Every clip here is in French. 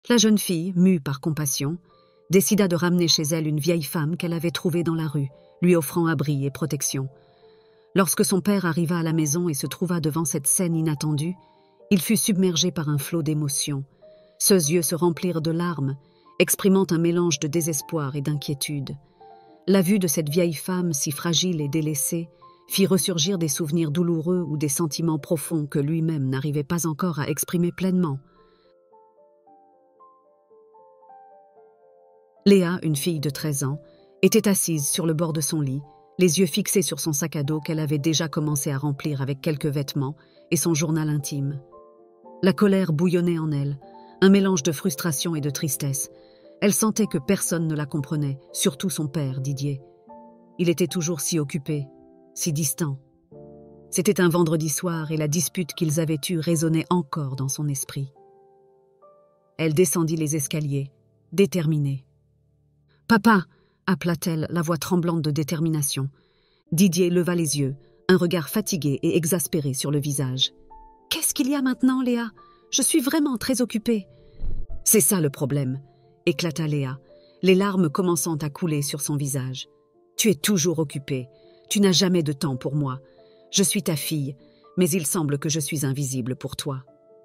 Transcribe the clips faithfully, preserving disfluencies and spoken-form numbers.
La jeune fille, mue par compassion, décida de ramener chez elle une vieille femme qu'elle avait trouvée dans la rue, lui offrant abri et protection. Lorsque son père arriva à la maison et se trouva devant cette scène inattendue, il fut submergé par un flot d'émotions. Ses yeux se remplirent de larmes, exprimant un mélange de désespoir et d'inquiétude. La vue de cette vieille femme si fragile et délaissée fit ressurgir des souvenirs douloureux ou des sentiments profonds que lui-même n'arrivait pas encore à exprimer pleinement. Léa, une fille de treize ans, était assise sur le bord de son lit, les yeux fixés sur son sac à dos qu'elle avait déjà commencé à remplir avec quelques vêtements et son journal intime. La colère bouillonnait en elle, un mélange de frustration et de tristesse. Elle sentait que personne ne la comprenait, surtout son père, Didier. Il était toujours si occupé, si distant. C'était un vendredi soir et la dispute qu'ils avaient eue résonnait encore dans son esprit. Elle descendit les escaliers, déterminée. « Papa !» appela-t-elle, la voix tremblante de détermination. Didier leva les yeux, un regard fatigué et exaspéré sur le visage. « Qu'est-ce qu'il y a maintenant, Léa ? Je suis vraiment très occupée. »« C'est ça le problème !» éclata Léa, les larmes commençant à couler sur son visage. « Tu es toujours occupée. Tu n'as jamais de temps pour moi. Je suis ta fille, mais il semble que je suis invisible pour toi. »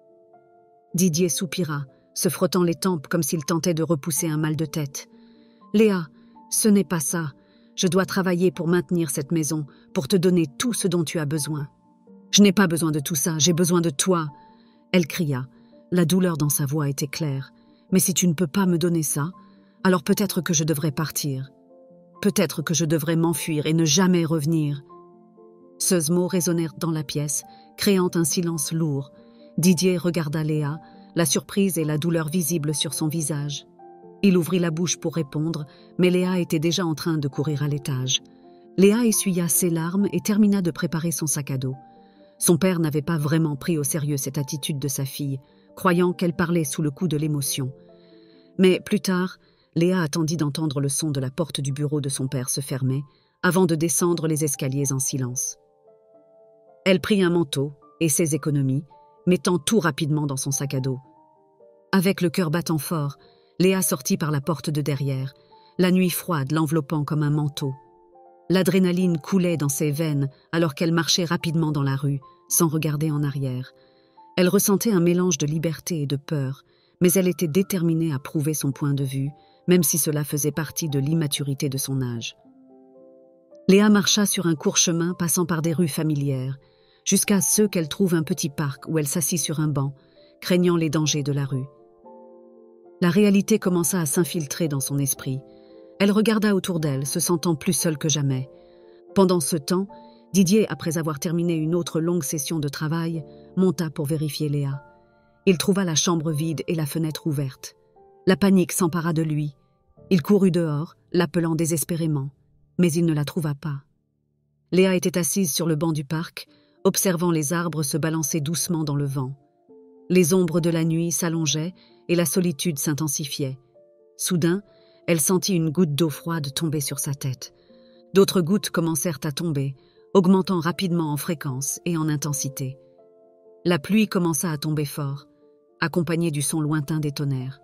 Didier soupira, se frottant les tempes comme s'il tentait de repousser un mal de tête. « Léa, ce n'est pas ça. Je dois travailler pour maintenir cette maison, pour te donner tout ce dont tu as besoin. »« Je n'ai pas besoin de tout ça, j'ai besoin de toi. » Elle cria. La douleur dans sa voix était claire. « Mais si tu ne peux pas me donner ça, alors peut-être que je devrais partir. Peut-être que je devrais m'enfuir et ne jamais revenir. » Ces mots résonnèrent dans la pièce, créant un silence lourd. Didier regarda Léa, la surprise et la douleur visibles sur son visage. Il ouvrit la bouche pour répondre, mais Léa était déjà en train de courir à l'étage. Léa essuya ses larmes et termina de préparer son sac à dos. Son père n'avait pas vraiment pris au sérieux cette attitude de sa fille, croyant qu'elle parlait sous le coup de l'émotion. Mais plus tard, Léa attendit d'entendre le son de la porte du bureau de son père se fermer, avant de descendre les escaliers en silence. Elle prit un manteau et ses économies, mettant tout rapidement dans son sac à dos. Avec le cœur battant fort, Léa sortit par la porte de derrière, la nuit froide l'enveloppant comme un manteau. L'adrénaline coulait dans ses veines alors qu'elle marchait rapidement dans la rue, sans regarder en arrière. Elle ressentait un mélange de liberté et de peur, mais elle était déterminée à prouver son point de vue, même si cela faisait partie de l'immaturité de son âge. Léa marcha sur un court chemin passant par des rues familières, jusqu'à ce qu'elle trouve un petit parc où elle s'assit sur un banc, craignant les dangers de la rue. La réalité commença à s'infiltrer dans son esprit. Elle regarda autour d'elle, se sentant plus seule que jamais. Pendant ce temps, Didier, après avoir terminé une autre longue session de travail, monta pour vérifier Léa. Il trouva la chambre vide et la fenêtre ouverte. La panique s'empara de lui. Il courut dehors, l'appelant désespérément, mais il ne la trouva pas. Léa était assise sur le banc du parc, observant les arbres se balancer doucement dans le vent. Les ombres de la nuit s'allongeaient et la solitude s'intensifiait. Soudain, elle sentit une goutte d'eau froide tomber sur sa tête. D'autres gouttes commencèrent à tomber, augmentant rapidement en fréquence et en intensité. La pluie commença à tomber fort, accompagnée du son lointain des tonnerres.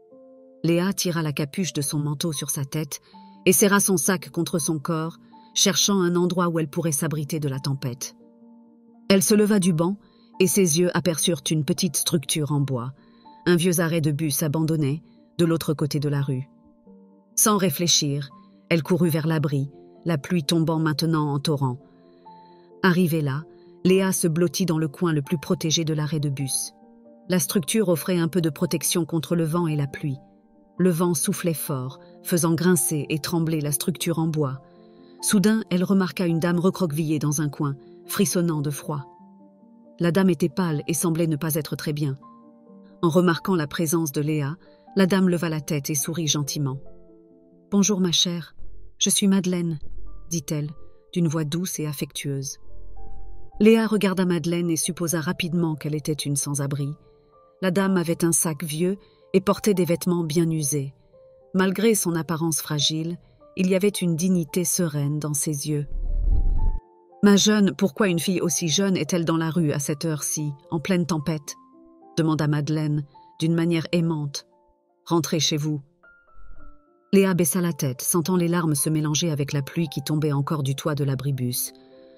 Léa tira la capuche de son manteau sur sa tête et serra son sac contre son corps, cherchant un endroit où elle pourrait s'abriter de la tempête. Elle se leva du banc et ses yeux aperçurent une petite structure en bois, un vieux arrêt de bus abandonné, de l'autre côté de la rue. Sans réfléchir, elle courut vers l'abri, la pluie tombant maintenant en torrent. Arrivée là, Léa se blottit dans le coin le plus protégé de l'arrêt de bus. La structure offrait un peu de protection contre le vent et la pluie. Le vent soufflait fort, faisant grincer et trembler la structure en bois. Soudain, elle remarqua une dame recroquevillée dans un coin, frissonnant de froid. La dame était pâle et semblait ne pas être très bien. En remarquant la présence de Léa, la dame leva la tête et sourit gentiment. « Bonjour ma chère, je suis Madeleine », dit-elle, d'une voix douce et affectueuse. Léa regarda Madeleine et supposa rapidement qu'elle était une sans-abri. La dame avait un sac vieux et portait des vêtements bien usés. Malgré son apparence fragile, il y avait une dignité sereine dans ses yeux. « Ma jeune, pourquoi une fille aussi jeune est-elle dans la rue à cette heure-ci, en pleine tempête ?» demanda Madeleine, d'une manière aimante, Rentrez chez vous. » Léa baissa la tête, sentant les larmes se mélanger avec la pluie qui tombait encore du toit de l'abribus.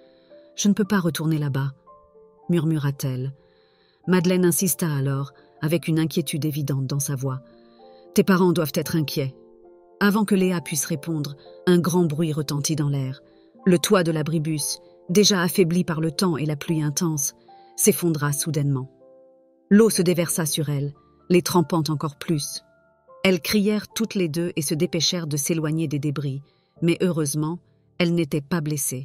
« Je ne peux pas retourner là-bas, » murmura-t-elle. Madeleine insista alors, avec une inquiétude évidente dans sa voix. « Tes parents doivent être inquiets. » Avant que Léa puisse répondre, un grand bruit retentit dans l'air. Le toit de l'abribus, déjà affaibli par le temps et la pluie intense, s'effondra soudainement. L'eau se déversa sur elles, les trempant encore plus. Elles crièrent toutes les deux et se dépêchèrent de s'éloigner des débris, mais heureusement, elles n'étaient pas blessées.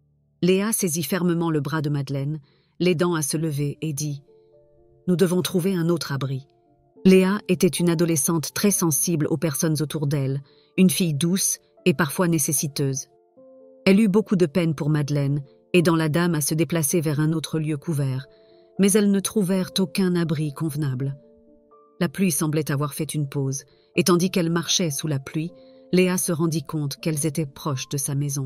Léa saisit fermement le bras de Madeleine, l'aidant à se lever, et dit « Nous devons trouver un autre abri. » Léa était une adolescente très sensible aux personnes autour d'elle, une fille douce et parfois nécessiteuse. Elle eut beaucoup de peine pour Madeleine, aidant la dame à se déplacer vers un autre lieu couvert, mais elles ne trouvèrent aucun abri convenable. La pluie semblait avoir fait une pause, et tandis qu'elle marchait sous la pluie, Léa se rendit compte qu'elles étaient proches de sa maison.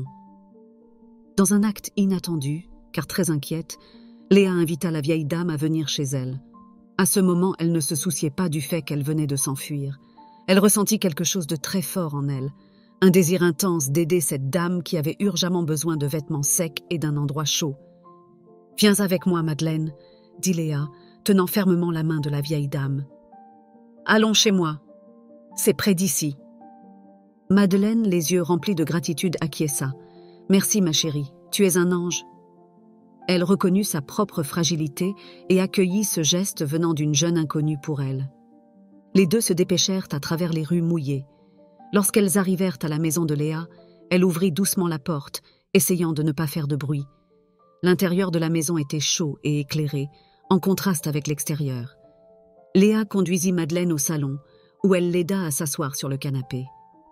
Dans un acte inattendu, car très inquiète, Léa invita la vieille dame à venir chez elle. À ce moment, elle ne se souciait pas du fait qu'elle venait de s'enfuir. Elle ressentit quelque chose de très fort en elle, un désir intense d'aider cette dame qui avait urgemment besoin de vêtements secs et d'un endroit chaud. « Viens avec moi, Madeleine », dit Léa, tenant fermement la main de la vieille dame. « Allons chez moi. C'est près d'ici. » Madeleine, les yeux remplis de gratitude, acquiesça. « Merci, ma chérie, tu es un ange. » Elle reconnut sa propre fragilité et accueillit ce geste venant d'une jeune inconnue pour elle. Les deux se dépêchèrent à travers les rues mouillées. Lorsqu'elles arrivèrent à la maison de Léa, elle ouvrit doucement la porte, essayant de ne pas faire de bruit. L'intérieur de la maison était chaud et éclairé, en contraste avec l'extérieur. Léa conduisit Madeleine au salon, où elle l'aida à s'asseoir sur le canapé.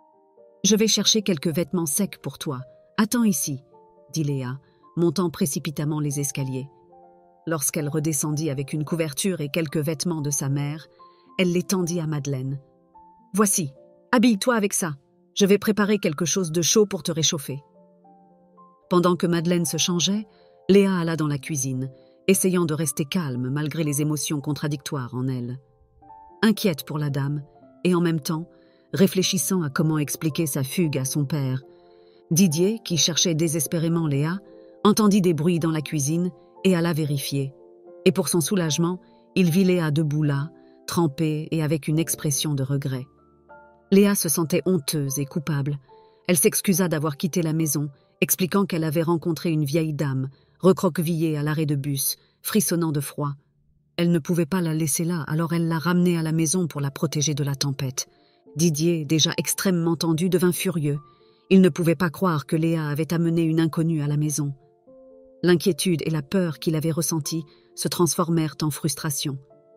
« Je vais chercher quelques vêtements secs pour toi. Attends ici, » dit Léa, montant précipitamment les escaliers. Lorsqu'elle redescendit avec une couverture et quelques vêtements de sa mère, elle les tendit à Madeleine. « Voici, habille-toi avec ça. Je vais préparer quelque chose de chaud pour te réchauffer. » Pendant que Madeleine se changeait, Léa alla dans la cuisine, essayant de rester calme malgré les émotions contradictoires en elle. Inquiète pour la dame, et en même temps, réfléchissant à comment expliquer sa fugue à son père, Didier, qui cherchait désespérément Léa, entendit des bruits dans la cuisine et alla vérifier. Et pour son soulagement, il vit Léa debout là, trempée et avec une expression de regret. Léa se sentait honteuse et coupable. Elle s'excusa d'avoir quitté la maison, expliquant qu'elle avait rencontré une vieille dame, recroquevillée à l'arrêt de bus, frissonnant de froid. Elle ne pouvait pas la laisser là, alors elle l'a ramenée à la maison pour la protéger de la tempête. Didier, déjà extrêmement tendu, devint furieux. Il ne pouvait pas croire que Léa avait amené une inconnue à la maison. L'inquiétude et la peur qu'il avait ressenties se transformèrent en frustration.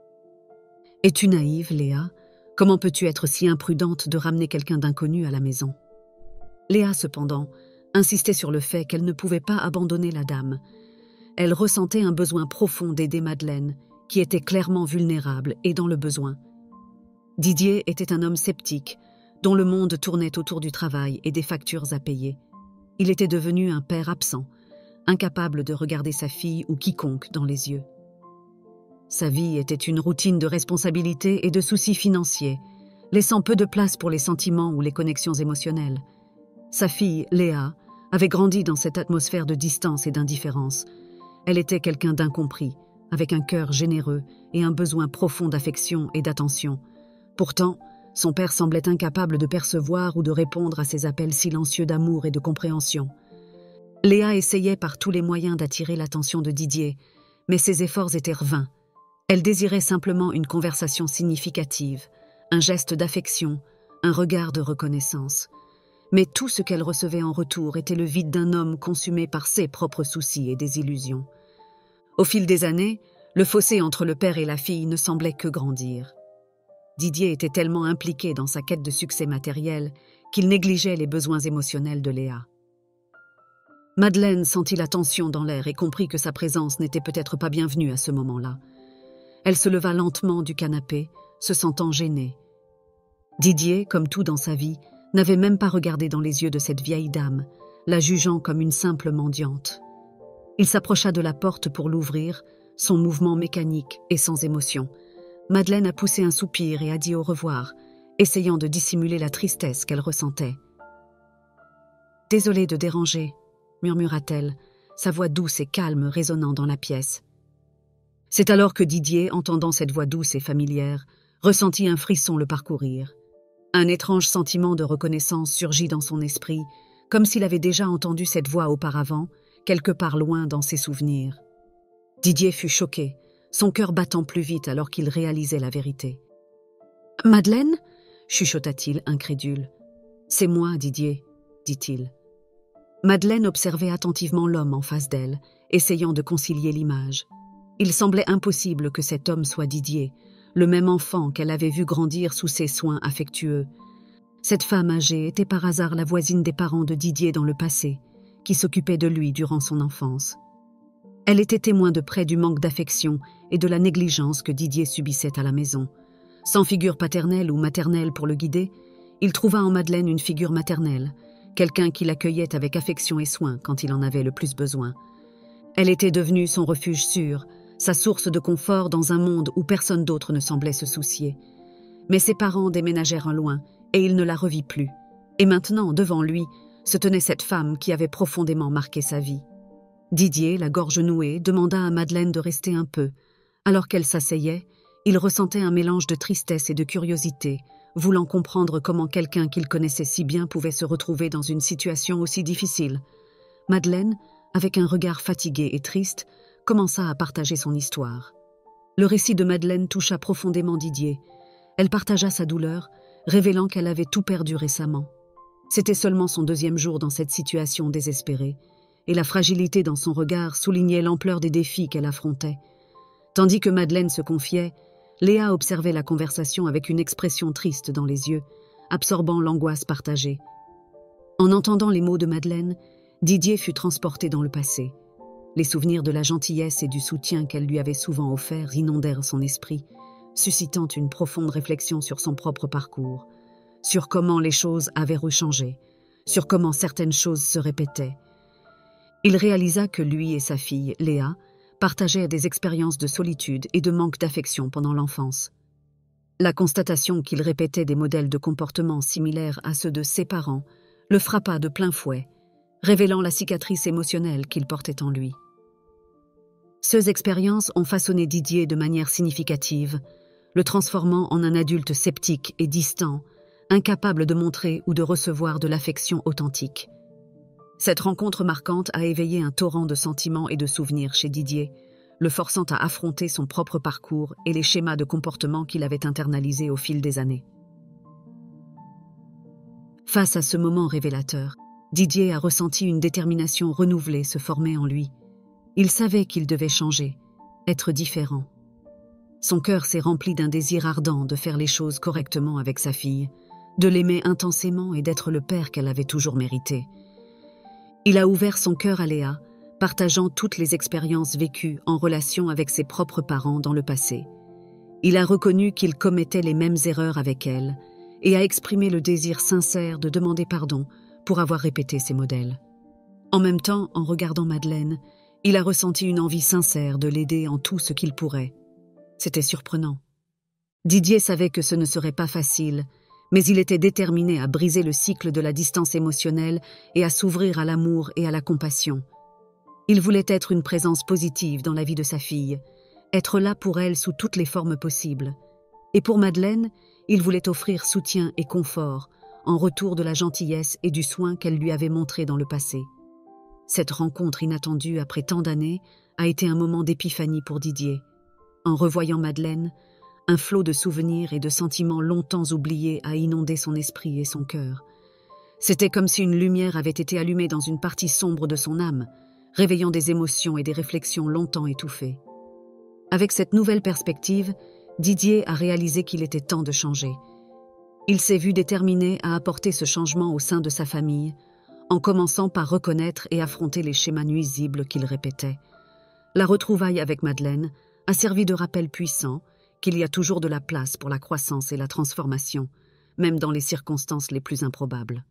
« Es-tu naïve, Léa ? Comment peux-tu être si imprudente de ramener quelqu'un d'inconnu à la maison ?» Léa, cependant, insistait sur le fait qu'elle ne pouvait pas abandonner la dame. Elle ressentait un besoin profond d'aider Madeleine, qui était clairement vulnérable et dans le besoin. Didier était un homme sceptique, dont le monde tournait autour du travail et des factures à payer. Il était devenu un père absent, incapable de regarder sa fille ou quiconque dans les yeux. Sa vie était une routine de responsabilités et de soucis financiers, laissant peu de place pour les sentiments ou les connexions émotionnelles. Sa fille, Léa, avait grandi dans cette atmosphère de distance et d'indifférence. Elle était quelqu'un d'incompris, avec un cœur généreux et un besoin profond d'affection et d'attention. Pourtant, son père semblait incapable de percevoir ou de répondre à ses appels silencieux d'amour et de compréhension. Léa essayait par tous les moyens d'attirer l'attention de Didier, mais ses efforts étaient vains. Elle désirait simplement une conversation significative, un geste d'affection, un regard de reconnaissance. Mais tout ce qu'elle recevait en retour était le vide d'un homme consumé par ses propres soucis et désillusions. Au fil des années, le fossé entre le père et la fille ne semblait que grandir. Didier était tellement impliqué dans sa quête de succès matériel qu'il négligeait les besoins émotionnels de Léa. Madeleine sentit la tension dans l'air et comprit que sa présence n'était peut-être pas bienvenue à ce moment-là. Elle se leva lentement du canapé, se sentant gênée. Didier, comme tout dans sa vie, n'avait même pas regardé dans les yeux de cette vieille dame, la jugeant comme une simple mendiante. Il s'approcha de la porte pour l'ouvrir, son mouvement mécanique et sans émotion. Madeleine a poussé un soupir et a dit au revoir, essayant de dissimuler la tristesse qu'elle ressentait. « Désolée de déranger », murmura-t-elle, sa voix douce et calme résonnant dans la pièce. C'est alors que Didier, entendant cette voix douce et familière, ressentit un frisson le parcourir. Un étrange sentiment de reconnaissance surgit dans son esprit, comme s'il avait déjà entendu cette voix auparavant, quelque part loin dans ses souvenirs. Didier fut choqué, son cœur battant plus vite alors qu'il réalisait la vérité. « Madeleine » chuchota-t-il, incrédule. « C'est moi, Didier », dit-il. Madeleine observait attentivement l'homme en face d'elle, essayant de concilier l'image. Il semblait impossible que cet homme soit Didier, le même enfant qu'elle avait vu grandir sous ses soins affectueux. Cette femme âgée était par hasard la voisine des parents de Didier dans le passé, qui s'occupait de lui durant son enfance. Elle était témoin de près du manque d'affection et de la négligence que Didier subissait à la maison. Sans figure paternelle ou maternelle pour le guider, il trouva en Madeleine une figure maternelle, quelqu'un qui l'accueillait avec affection et soin quand il en avait le plus besoin. Elle était devenue son refuge sûr, sa source de confort dans un monde où personne d'autre ne semblait se soucier. Mais ses parents déménagèrent loin et il ne la revit plus. Et maintenant, devant lui, se tenait cette femme qui avait profondément marqué sa vie. Didier, la gorge nouée, demanda à Madeleine de rester un peu. Alors qu'elle s'asseyait, il ressentait un mélange de tristesse et de curiosité, voulant comprendre comment quelqu'un qu'il connaissait si bien pouvait se retrouver dans une situation aussi difficile. Madeleine, avec un regard fatigué et triste, commença à partager son histoire. Le récit de Madeleine toucha profondément Didier. Elle partagea sa douleur, révélant qu'elle avait tout perdu récemment. C'était seulement son deuxième jour dans cette situation désespérée, et la fragilité dans son regard soulignait l'ampleur des défis qu'elle affrontait. Tandis que Madeleine se confiait, Léa observait la conversation avec une expression triste dans les yeux, absorbant l'angoisse partagée. En entendant les mots de Madeleine, Didier fut transporté dans le passé. Les souvenirs de la gentillesse et du soutien qu'elle lui avait souvent offert inondèrent son esprit, suscitant une profonde réflexion sur son propre parcours, sur comment les choses avaient rechangé, sur comment certaines choses se répétaient. Il réalisa que lui et sa fille, Léa, partageaient des expériences de solitude et de manque d'affection pendant l'enfance. La constatation qu'il répétait des modèles de comportement similaires à ceux de ses parents le frappa de plein fouet, révélant la cicatrice émotionnelle qu'il portait en lui. Ces expériences ont façonné Didier de manière significative, le transformant en un adulte sceptique et distant, incapable de montrer ou de recevoir de l'affection authentique. Cette rencontre marquante a éveillé un torrent de sentiments et de souvenirs chez Didier, le forçant à affronter son propre parcours et les schémas de comportement qu'il avait internalisés au fil des années. Face à ce moment révélateur, Didier a ressenti une détermination renouvelée se former en lui. Il savait qu'il devait changer, être différent. Son cœur s'est rempli d'un désir ardent de faire les choses correctement avec sa fille, de l'aimer intensément et d'être le père qu'elle avait toujours mérité. Il a ouvert son cœur à Léa, partageant toutes les expériences vécues en relation avec ses propres parents dans le passé. Il a reconnu qu'il commettait les mêmes erreurs avec elle et a exprimé le désir sincère de demander pardon pour avoir répété ces modèles. En même temps, en regardant Madeleine, il a ressenti une envie sincère de l'aider en tout ce qu'il pourrait. C'était surprenant. Didier savait que ce ne serait pas facile, mais il était déterminé à briser le cycle de la distance émotionnelle et à s'ouvrir à l'amour et à la compassion. Il voulait être une présence positive dans la vie de sa fille, être là pour elle sous toutes les formes possibles. Et pour Madeleine, il voulait offrir soutien et confort, en retour de la gentillesse et du soin qu'elle lui avait montré dans le passé. Cette rencontre inattendue après tant d'années a été un moment d'épiphanie pour Didier. En revoyant Madeleine, un flot de souvenirs et de sentiments longtemps oubliés a inondé son esprit et son cœur. C'était comme si une lumière avait été allumée dans une partie sombre de son âme, réveillant des émotions et des réflexions longtemps étouffées. Avec cette nouvelle perspective, Didier a réalisé qu'il était temps de changer. Il s'est vu déterminé à apporter ce changement au sein de sa famille, en commençant par reconnaître et affronter les schémas nuisibles qu'il répétait. La retrouvaille avec Madeleine a servi de rappel puissant qu'il y a toujours de la place pour la croissance et la transformation, même dans les circonstances les plus improbables.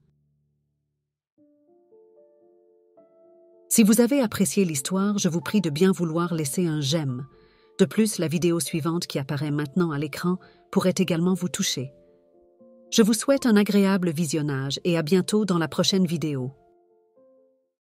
Si vous avez apprécié l'histoire, je vous prie de bien vouloir laisser un j'aime. De plus, la vidéo suivante qui apparaît maintenant à l'écran pourrait également vous toucher. Je vous souhaite un agréable visionnage et à bientôt dans la prochaine vidéo.